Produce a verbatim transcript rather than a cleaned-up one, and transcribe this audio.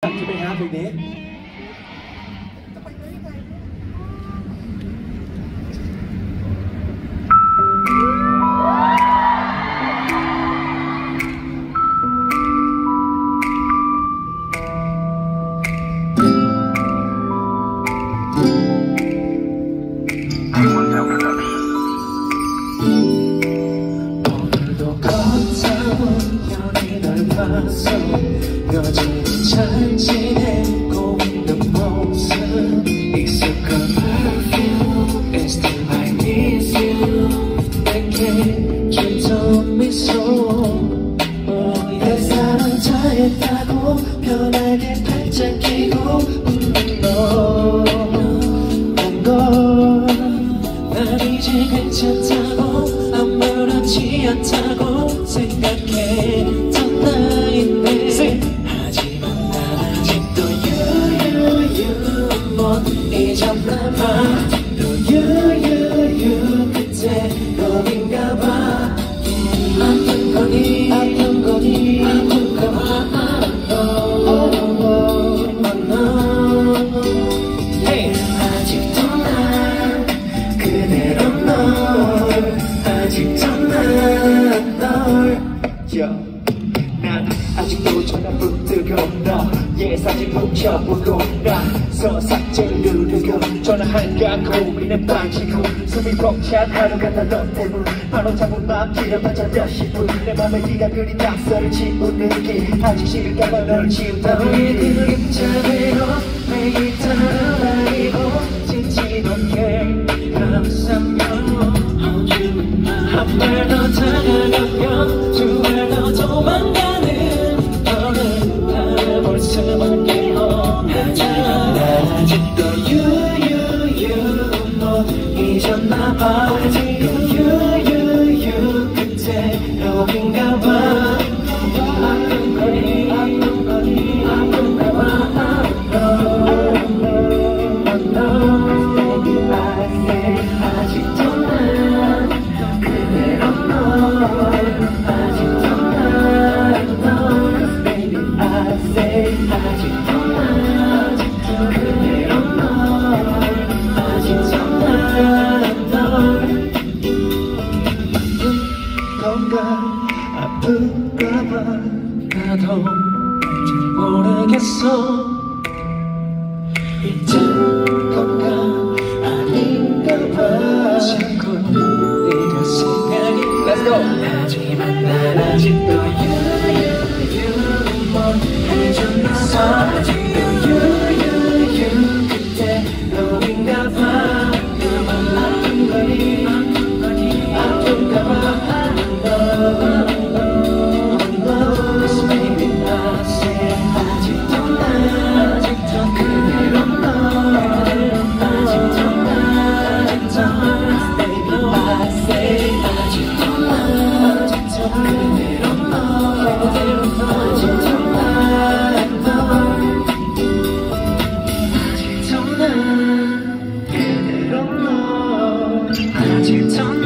ใช่ไหมฮะเพลงนี้ 여전히 잘 지내고 있는 모습 익숙한 perfume It's still I miss you 내게 주던 미소 내 사랑 잘했다고 편하게 팔짱 끼고 웃는 너온걸 난 이제 괜찮다고 아무렇지 않다고 생각해 하지만 난 아직도 유유유 못 잊었나봐 또 유유유 그대로인가봐 아픈 거니 아픈 거니 아픈가봐 oh, oh, no. Hey. 아직도 난 그대로 널 아직도 난 널 yeah. 난 아직도 전화 붙들고 너의 사진 훔쳐보고 나서 삭제를 누르고 전화할까 고민에 빠지고 숨이 벅찬 하루 같아 너 때문 바로 잡은 맘 길어봤자 몇십 분 내 맘에 네가 그린 낙서를 지우는 게 아직 싫을까봐 너를 지우다 너의 그림자대로 매일 따라다니고 지치도 않게 감싸며 한 발 더 다가가면 두 발 더 도망가는 너는 바라볼 수밖에 없잖아 난 아직도 유유유 못 잊었나봐 아직도 유유유 그대로인가봐 아픈 거니 아픈 거니 아픈가봐 아직도 난 그대로 널 아직도 난 널 Baby I say 아직도 난 아직도 그대로 널 아직도 난 널 건강 아픈가봐 나도 잘 모르겠어 이젠 건강 아닌가봐 자꾸 네가 생각이 Let's go! 하지만 난 아직도 유유유 못 잊었나봐 아직도 유유유 그대로인가봐 너만 아픈 거니 아픈가봐 Cause baby I say 아직도 난 아직도 그대로 널 아직도 난 아직도 Baby I say 아직도 난 아직도 그대로 널 아직도 난 널 아직도 난 그대로 널 아직도